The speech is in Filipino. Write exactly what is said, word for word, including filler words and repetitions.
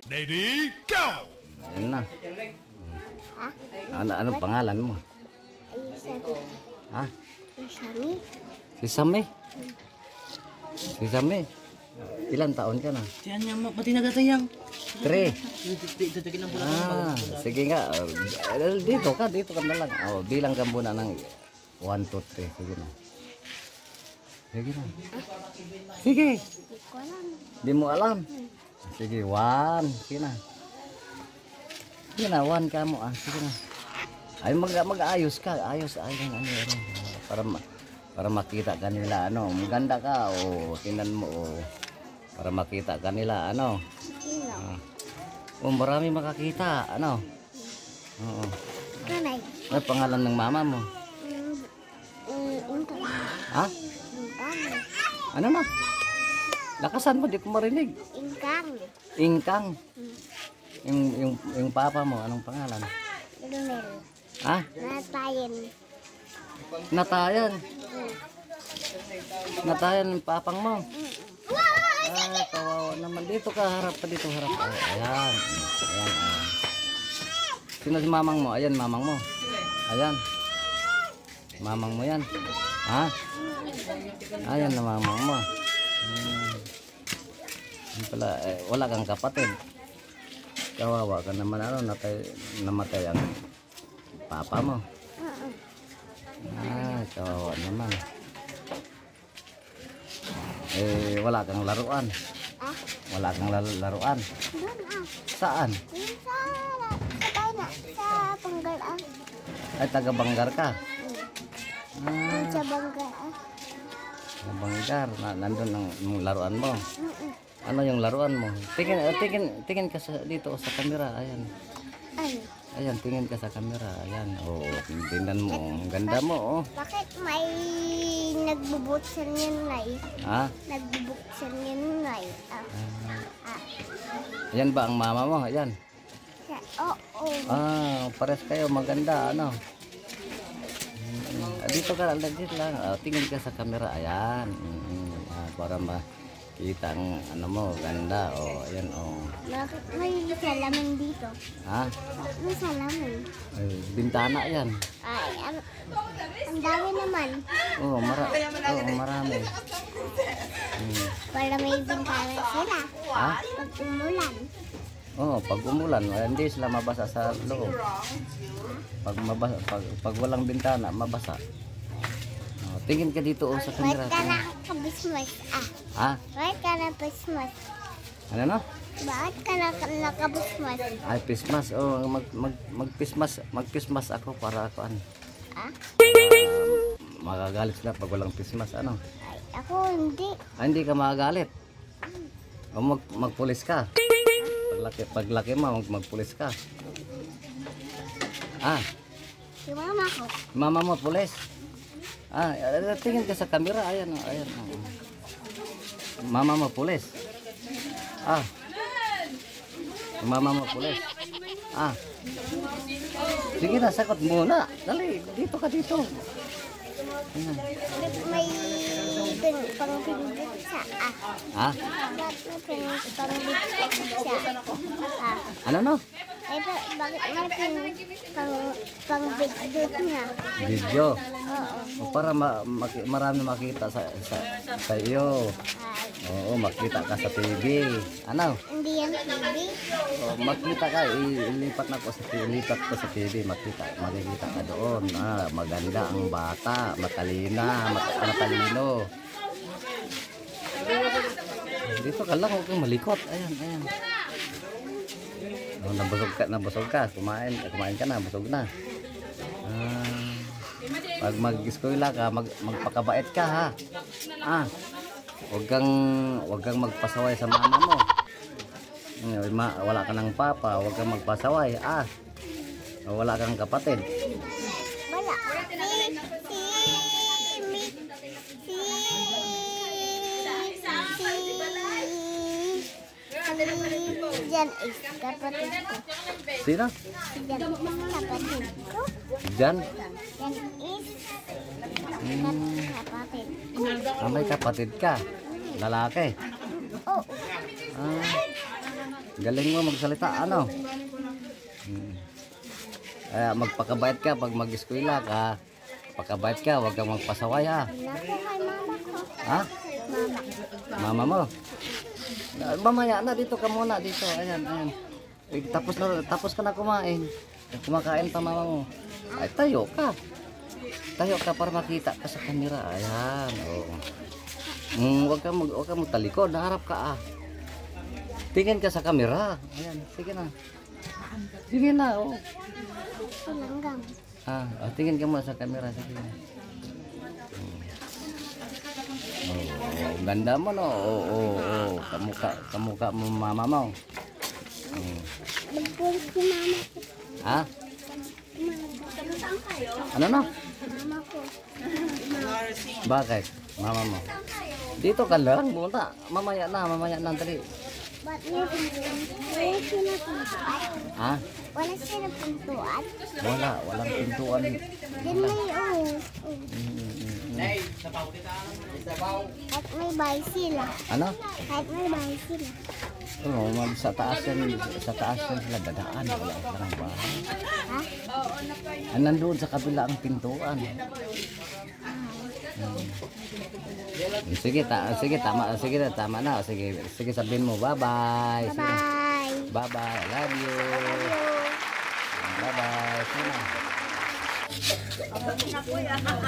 Ready, go! Ayun na. Ha? Ano, ano pangalan mo? Ay, sabi. Ha? Ay, sabi. Si Sammy? Si Sammy? Ilan taon ka na? Tiyan niya, pati nagatayang. Three. Tatagin ang pula. Ah, sige nga. Uh, dito ka, dito ka na lang. Oh, bilang ka muna ng one, two, three. Sige na. Sige na. Sige. Hindi ko alam. Di mo alam. Sige, one. Sige na. Sige na, one ka mo. Ah. Sige na. Ay, mag, mag-ayos ka. Ayos, ayos. Ano, ano. Para, ma para makita ka nila. Ano, maganda ka. O, tingnan mo. O, para makita ka nila. Ano. Sino? Ah. Oh, marami makakita. Ano? Oo. Nanay. Ano pangalan ng mama mo? Mm, mm, Ingkang. Ha? Ingkang. Ano na? Lakasan mo, di ko marinig. Ingkang. Ingkang. Yung, yung, yung papa mo, anong pangalan? Lumel. Ha? Natayin. Natayan. Mm. Natayan yung papang mo. Ah, kawawa naman. Dito ka, harap pa dito, harap. Ay, ayan. Ayan. Ah. Sino si mamang mo? Ayan, mamang mo. Ayan. Mamang mo yan. Ha? Ayan na mamang mo. Hmm. Yun pala, eh, wala kang kapatid. Kawawa ka naman. Ano, natay, namatay ang papa mo. Oo. Ah, kawawa naman. Eh, wala kang laruan. Ah, Wala kang lal- laruan. doon ah. Saan? Yung sa, sa tayo na. Sa Banggar ah. Ay, taga-Banggar ka. Doon Ah, sa Banggar ah. taga-Banggar. Na, nandun ang, ang laruan mo. Mm-mm. Ano yung laruan mo? Tingin, uh, tingin, tingin ka sa, dito sa camera. Ayan. Ay, Ayan, tingin ka sa camera. Ayan. Oo, oh, tingnan mo. Ang ganda mo, oh. bakit may nagbubuksan yun na eh? Ha? Nagbubuksan yun na eh. Ah, Ah, ah. ayan ba ang mama mo? Ayan. Sa, oo. Ah, pares kayo. Maganda, ano? Mm, ah, dito ka lang, dito lang. Ah, tingin ka sa camera. Ayan. Mm, ah, para makita ang ano mo. Ganda. Oh, ayan, oh. Bakit may salamin dito? Ha? May salamin. Ay, bintana yan. Ay, ang, ang dami naman. Oo, mara oo, marami. Hmm. Para may bintana sila. Ha? Pag umulan. Oo, pag umulan, eh, hindi sila mabasa sa loob. Pag, mabasa, pag, pag walang bintana, mabasa. Oh, tingin ka dito oh, sa camera. Bakit ka na kabismas? Ah, Ha? bakit ka na kabismas? Ano no? Bakit ka na nakabismas? Ay, Christmas. Oh, mag, mag, mag-Christmas. Mag-Christmas ako para ako ano. Ah? Magagalit sila pag walang Christmas. Ano? Ay, ako hindi. Ah, hindi ka magagalit. O mag, magpulis ka. Paglaki, paglaki mo, mag, magpulis ka. Ah, Si mama ko. mama mo pulis. Ah, eh, tingin ka sa camera. Ayan, oh, ayan. Oh. Mama mo pulis. Ah. Mama mo pulis. Ah. Sige na, sakot muna. Dali, dito ka dito. Ayan. May pin, pang-pinbit sa ah. Ha? Bakit may pin, pang-pinbit sa ah. Ano no? Eh, ba, bakit may pin, pang, pang-pinbit na? Video. Oo. O, para ma maki marami makita sa, sa, sa iyo. Ay, Oo, makita ka sa T V. Ano? hindi yan T V. O, makita ka, i- ilipat na ko sa T V, ilipat ko sa T V, makita, makikita ka doon. Ah, maganda ang bata, matalina, mat matalino. Dito ka lang, huwag kang malikot. Ayan, ayan. Oh, nabusog ka, nabusog ka. Kumain, kumain ka na, busog na. Ah, pag mag-eskwela ka, mag magpakabait ka ha. Ah, huwag kang, huwag kang magpasaway sa mama mo. Hmm, ma- wala ka ng papa, huwag kang magpasaway. Ah, wala kang kapatid. Wala. Si, si, mi, si, si, Jan is kapatid ko. Sino? Si Jan is kapatid ko. Jan? Jan is Hmm, kapatid. ah, may kapatid ka. Lalaki. Oh, Ah, Galing mo magsalita, ano? Hmm. Kaya magpakabait ka pag mag-eskwela ka. Pakabait ka, huwag kang magpasaway ha. Naku kay mama ko. Ha? Mama. Mama mo. Ah, Mamaya na dito ka muna dito. Ayan, ayan. Eh, tapos na tapos ka na kumain. Eh, Kumakain pa mama mo. Ay tayo ka. Tayo ka para makita ka sa camera. Ayan, oh. Mm, wag ka mag wag ka magtalikod, naharap ka ah. Tingin ka sa camera. Ayan, sige na. Sige na, oh. Langgam. Ah, oh, tingin ka mo sa camera, sige na. Oh, oh, ganda mo no. Oo, oh, oh, oh. Kamukha, kamukha mo mama mo. Hmm. Nagpulis si mama ko. Ha? Saan kayo? Ano no? Mama ko. Bakit? Mama mo. Dito ka lang muna. Mamaya na, mamaya na dali. Ba't may pintuan? Wala sila pintuan. Ha? Wala sila pintuan. Wala, walang pintuan. Then may oh. At may bahay sila. Ano? Kahit may bahay sila. Oo, mag sa taas yan, sa taas yan sila dadaan. Wala silang bahay. Ha? Ah, nandun sa kabila ang pintuan. Hmm. Sige, ta sige, tama, sige na, tama na. Sige, sige sabihin mo, bye-bye. Sige. Bye. Bye-bye. I love you. Bye-bye. Sige na.